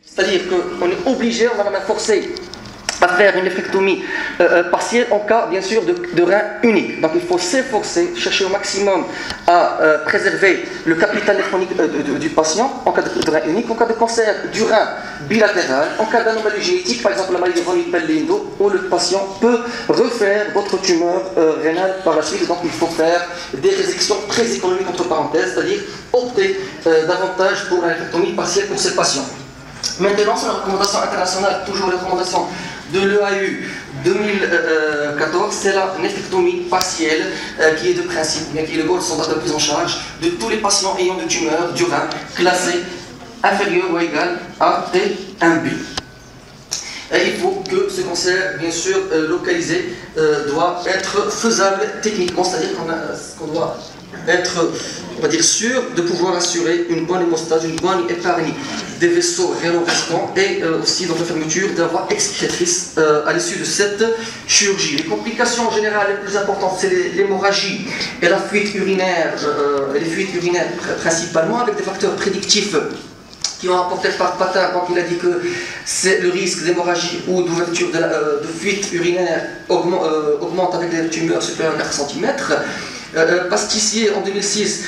C'est-à-dire qu'on est obligé, on va la main forcée à faire une nephrectomie partielle en cas bien sûr de rein unique. Donc il faut s'efforcer, chercher au maximum à préserver le capital néphronique du patient en cas de rein unique, en cas de cancer du rein bilatéral, en cas d'anomalie génétique, par exemple la maladie de von Hippel-Lindau, où le patient peut refaire d'autres tumeurs rénales par la suite. Donc il faut faire des résections très économiques entre parenthèses, c'est-à-dire opter davantage pour la nephrectomie partielle pour ces patients. Maintenant, sur la recommandation internationale, toujours les recommandations de l'EAU 2014, c'est la nephrectomie partielle qui est de principe, bien qui est le gold standard de prise en charge de tous les patients ayant des tumeurs du rein classées inférieures ou égales à T1b. Et il faut que ce cancer, bien sûr, localisé, doit être faisable techniquement, c'est-à-dire qu'on doit être, on va dire, sûr de pouvoir assurer une bonne hémostase, une bonne épargne des vaisseaux rénaux restants et aussi dans la fermeture de la voie excrétrice à l'issue de cette chirurgie. Les complications en général les plus importantes, c'est l'hémorragie et la fuite urinaire, les fuites urinaires principalement, avec des facteurs prédictifs qui ont apporté par Patard. Donc il a dit que c'est le risque d'hémorragie ou d'ouverture de fuite urinaire augmente avec des tumeurs supérieures à 4 cm. Pastissier en 2006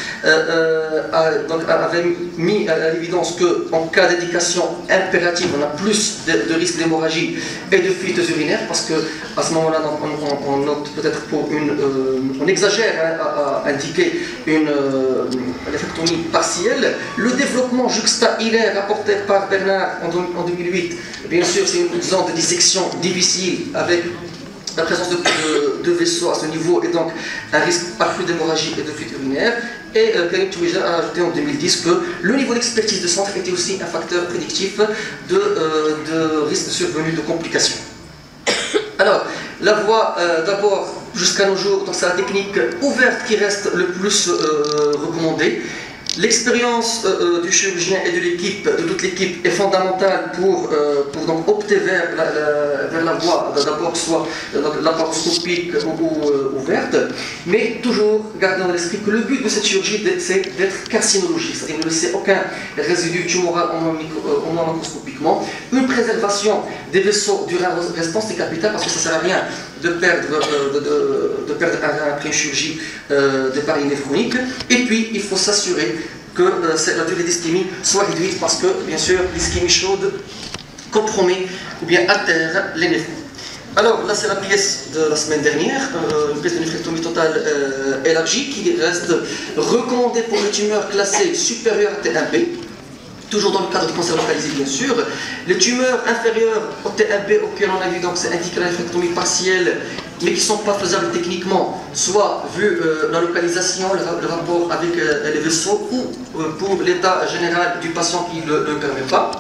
avait mis à l'évidence qu'en cas d'indication impérative, on a plus de risque d'hémorragie et de fuites urinaires, parce qu'à ce moment-là, on note peut-être on exagère à indiquer une nephrectomie partielle. Le développement juxta-hilaire apporté par Bernard en 2008, bien sûr, c'est une zone de dissection difficile avec la présence de vaisseaux à ce niveau et donc un risque accru d'hémorragie et de fuite urinaire. Et Karim Touija a ajouté en 2010 que le niveau d'expertise de centre était aussi un facteur prédictif de risque de survenue de complications. Alors, la voie d'abord jusqu'à nos jours, donc c'est la technique ouverte qui reste le plus recommandée. L'expérience du chirurgien et de toute l'équipe est fondamentale pour donc opter vers la voie d'abord soit laparoscopique ou ouverte, mais toujours garder dans l'esprit que le but de cette chirurgie c'est d'être carcinologique, c'est-à-dire ne laisser aucun résidu tumoral macroscopiquement. Une préservation des vaisseaux du rein restant, c'est capital, parce que ça ne sert à rien de perdre un rein après une chirurgie d'épargne néphronique. Et puis il faut s'assurer que la durée d'ischémie soit réduite, parce que bien sûr l'ischémie chaude compromet ou bien altère les néphrons. Alors là c'est la pièce de la semaine dernière, une pièce de nephrectomie totale élargie qui reste recommandée pour les tumeurs classées supérieures à T1b. Toujours dans le cadre du cancer localisé, bien sûr. Les tumeurs inférieures au T1b auxquelles on a vu, donc c'est indiqué la nephrectomie partielle, mais qui ne sont pas faisables techniquement, soit vu la localisation, le rapport avec les vaisseaux, ou pour l'état général du patient qui ne le permet pas.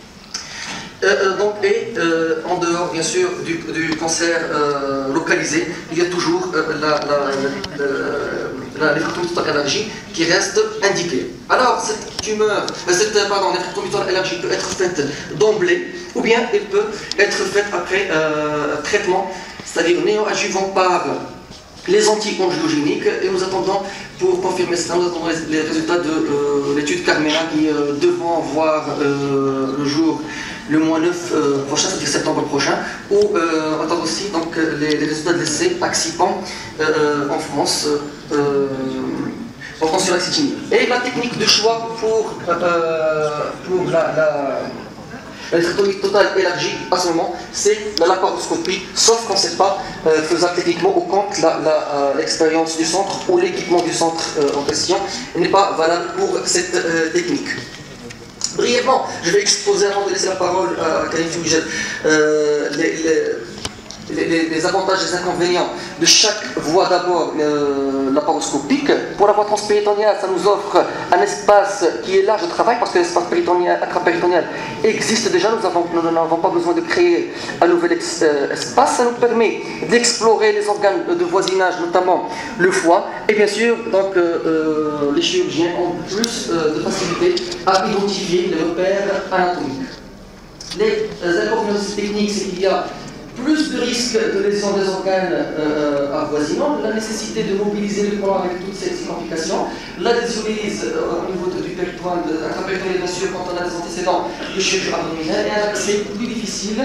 En dehors, bien sûr, du cancer localisé, il y a toujours la nephrectomie totale élargie qui reste indiquée. Alors, cette nephrectomie totale élargie peut être faite d'emblée, ou bien elle peut être faite après traitement, c'est-à-dire néoadjuvant par les anti-angiogéniques, et nous attendons, pour confirmer cela, nous attendons les résultats de l'étude Carmela qui devront voir le jour le mois 9 prochain, c'est-à-dire septembre prochain, où on attend aussi donc, les résultats de l'essai Paxipan en France, en consulat-citini. Et la technique de choix pour la nephrectomie totale élargie à ce moment, c'est la laparoscopie, sauf quand ce n'est pas faisable techniquement, ou quand l'expérience du centre ou l'équipement du centre en question n'est pas valable pour cette technique. Brièvement, je vais exposer, avant de laisser la parole à Karim Touija, les avantages et les inconvénients de chaque voie. D'abord laparoscopique. Pour la voie transpéritonéale, ça nous offre un espace qui est large de travail, parce que l'espace intrapéritonéal existe déjà, nous n'avons pas besoin de créer un nouvel espace. Ça nous permet d'explorer les organes de voisinage, notamment le foie, et bien sûr donc, les chirurgiens ont plus de facilité à identifier les repères anatomiques. Les inconvénients de cette technique, c'est qu'il y a plus de risques de lésion des organes avoisinants, la nécessité de mobiliser le colon avec toutes ces complications, la désolyse au niveau du péritoine, intrapéritonéal bien sûr, quand on a des antécédents de chirurgie abdominale, et un accès plus difficile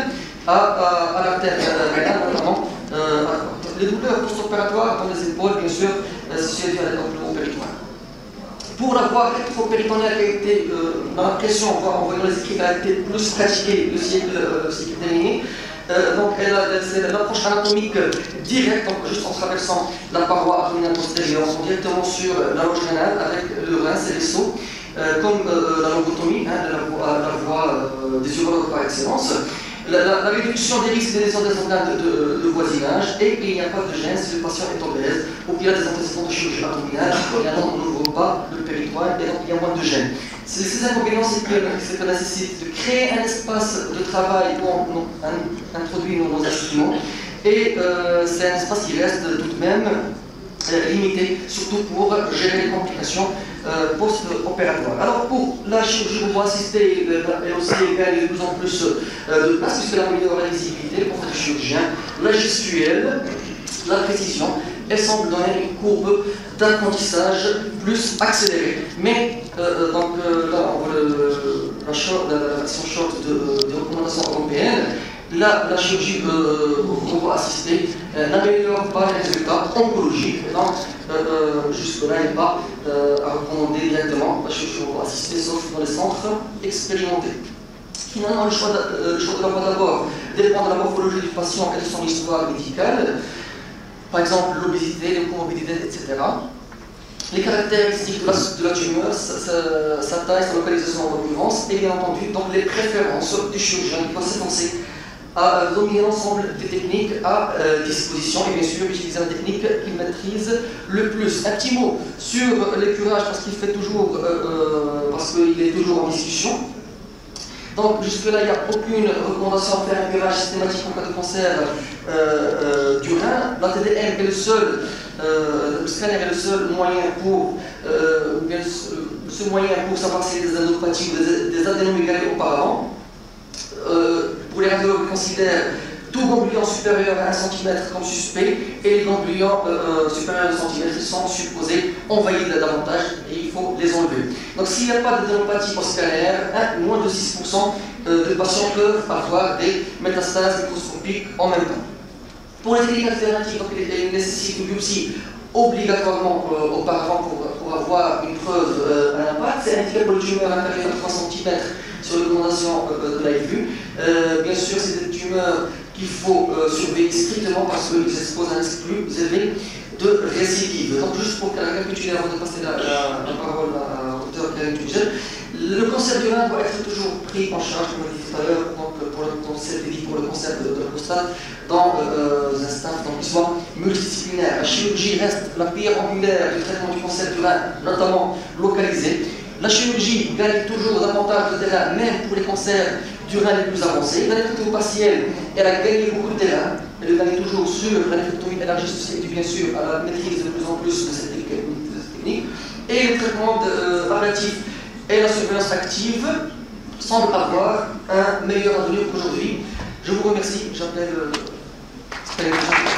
à l'artère rénale, notamment les douleurs post-opératoires dans les épaules, bien sûr, c'est dû au péritoine. Pour la voie rétropéritonéale qui a été, dans la pression, en voyant les écrits, a été plus pratiquée le siècle dernier. Donc c'est l'approche anatomique directe, donc juste en traversant la paroi abdominale postérieure, directement sur la loge rénale avec le rein, c'est les seaux, comme la lobotomie, la voie des urologues par excellence. La réduction des risques des lésions des organes de voisinage, et il n'y a pas de gêne si le patient est obèse ou qu'il a des antécédents de chirurgie abdominale, on n'ouvre pas le péritoine et donc il y a moins de gêne. Ces inconvénients, c'est que ça nécessite de créer un espace de travail où on introduit nos instruments, et c'est un espace qui reste tout de même limité, surtout pour gérer les complications post-opératoires. Alors pour la chirurgie assistée, elle aussi gagne de plus en plus de place, puisque la améliore la visibilité, le portrait du chirurgien, la gestuelle, la précision, elle semble donner une courbe d'apprentissage plus accélérée. Mais donc là, on voit la version short des recommandations européennes. La chirurgie robot-assistée n'améliore pas les résultats oncologiques. Donc, jusque-là, il n'est pas à recommander directement la chirurgie robot-assistée, sauf dans les centres expérimentés. Finalement, le choix de la voie d'abord dépend de la morphologie du patient et de son histoire médicale. Par exemple, l'obésité, les comorbidités, etc. Les caractéristiques de la tumeur, sa taille, sa localisation en l'occurrence, et bien entendu, donc les préférences du chirurgien qui doit s'efforcer à dominer l'ensemble des techniques à disposition, et bien sûr utiliser la technique qu'il maîtrise le plus. Un petit mot sur l'écurage, parce qu'il est toujours en discussion. Donc jusque-là, il n'y a aucune recommandation à faire un curage systématique en cas de cancer du rein. La TDM est le scanner est le seul moyen pour, savoir si il y a des adénopathies ou des adénomégalie auparavant. Pour les radiologues, considèrent tout ganglion supérieur à 1 cm comme suspect, et les ganglions supérieurs à 1 cm sont supposés envahir davantage et il faut les enlever. Donc s'il n'y a pas d'adénopathie postcalaire, moins de 6% de patients peuvent avoir des métastases microscopiques en même temps. Pour les techniques alternatives, il nécessite une biopsie obligatoirement auparavant pour avoir une preuve à l'impact. C'est indiqué pour les tumeurs inférieures à 3 cm sur recommandation de l'AFU. Bien sûr, c'est des tumeurs qu'il faut surveiller strictement parce qu'ils exposent un risque plus élevé de récidive. Donc, juste pour récapituler avant de passer la parole à l'auteur Karim Tugel, le cancer du rein doit être toujours pris en charge, comme on l'a dit tout à l'heure, pour le cancer de la prostate, dans un stade qui soit multidisciplinaire. La chirurgie reste la pierre angulaire du traitement du cancer du rein, notamment localisé. La chirurgie gagne toujours davantage de terrain, même pour les cancers du rein les plus avancés. La néphrectomie partielle, elle a gagné beaucoup de terrain. Elle gagne toujours sur la néphrectomie élargie, susceptible bien sûr à la maîtrise de plus en plus de cette technique. Et le traitement palliatif et la surveillance active semblent avoir un meilleur avenir qu'aujourd'hui. Je vous remercie. J'appelle